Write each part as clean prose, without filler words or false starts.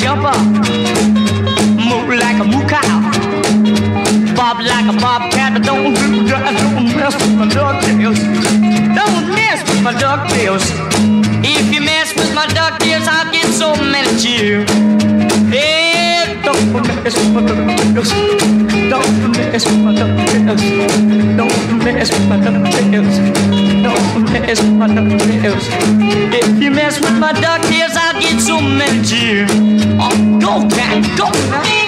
jumper, move like a moo cow, bob like a bobcat. But don't mess with my ducktails. Don't mess with my ducktails. If you mess with my ducktails, I'll get so many cheers. Hey, don't mess with my ducktails. Don't mess with my ducktails. Don't mess with my ducktails. Don't mess with my ducktails. If you mess with my ducktails, I'll get so many cheers. Oh, go, cat, go, cat.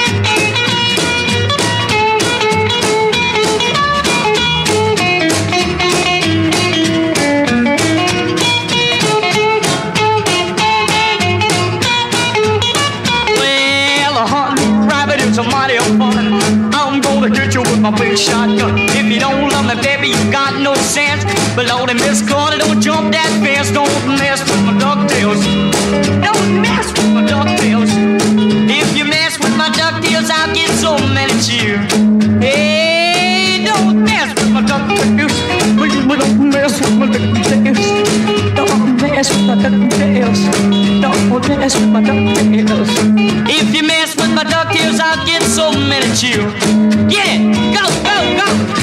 Somebody up on I'm gonna hit you with my big shotgun. If you don't love me, baby, you got no sense. But Lordy, Miss Carter, don't jump that fence. Don't mess with my ducktails. Don't mess with my ducktails. If you mess with my ducktails, I'll get so many cheers. Hey, don't mess with my ducktails. Don't mess with my ducktails. Don't mess with my ducktails. Don't mess with my ducktails. If you mess with my ducktails, I'll get so many cheers. Get it! Go, go, go!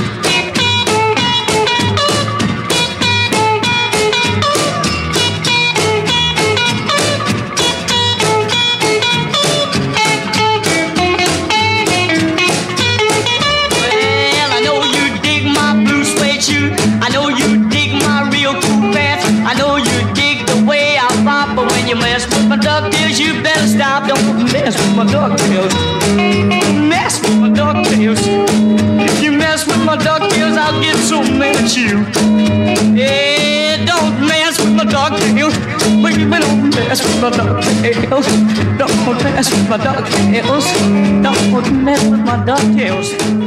Well, I know you dig my blue suede shoe. I know you dig my real cool pants. I know you dig the way I pop. But when you mess with my ducktails, you better stop. Don't mess with my ducktails. Don't mess with my ducktails. If you mess with my ducktails, I'll get so mad at you. Yeah, don't mess with my ducktails. Baby, don't mess with my ducktails. Don't mess with my ducktails. Don't mess with my ducktails.